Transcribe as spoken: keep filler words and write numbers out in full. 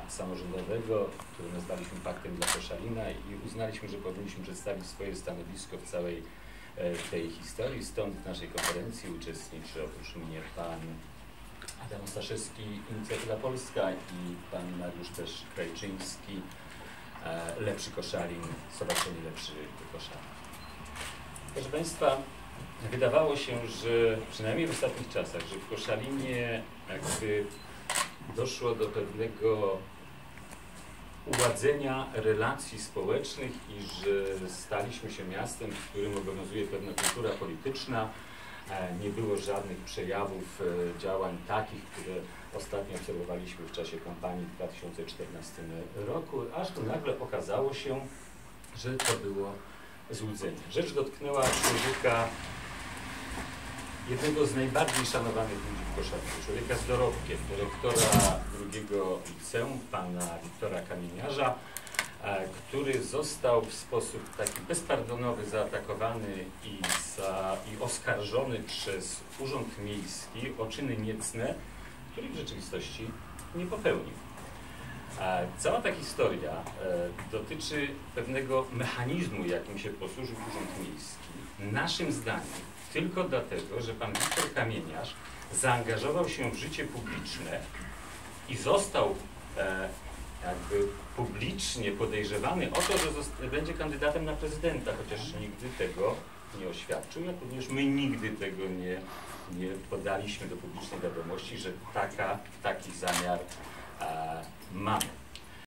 samorządowego, który nazwaliśmy Paktem dla Koszalina i uznaliśmy, że powinniśmy przedstawić swoje stanowisko w całej w tej historii. Stąd w naszej konferencji uczestniczy oprócz mnie pan Adam Ostaszewski, Inicjatywa Polska, i pan Mariusz też Krajczyński, Lepszy Koszalin, Stowarzyszenie Lepszy Koszalin. Proszę Państwa, wydawało się, że przynajmniej w ostatnich czasach, że w Koszalinie jakby doszło do pewnego uładzenia relacji społecznych i że staliśmy się miastem, w którym obowiązuje pewna kultura polityczna. Nie było żadnych przejawów działań takich, które ostatnio obserwowaliśmy w czasie kampanii w dwa tysiące czternastym roku, aż tu nagle okazało się, że to było złudzenie. Rzecz dotknęła człowieka, jednego z najbardziej szanowanych ludzi w Koszalinie, człowieka z dorobkiem, dyrektora drugiego liceum, pana Wiktora Kamieniarza, który został w sposób taki bezpardonowy zaatakowany i, za, i oskarżony przez Urząd Miejski o czyny niecne, których w rzeczywistości nie popełnił. Cała ta historia dotyczy pewnego mechanizmu, jakim się posłużył Urząd Miejski. Naszym zdaniem tylko dlatego, że pan Wiktor Kamieniarz zaangażował się w życie publiczne i został e, jakby publicznie podejrzewany o to, że będzie kandydatem na prezydenta, chociaż nigdy tego nie oświadczył, jak również my nigdy tego nie, nie podaliśmy do publicznej wiadomości, że taka, taki zamiar e, mamy.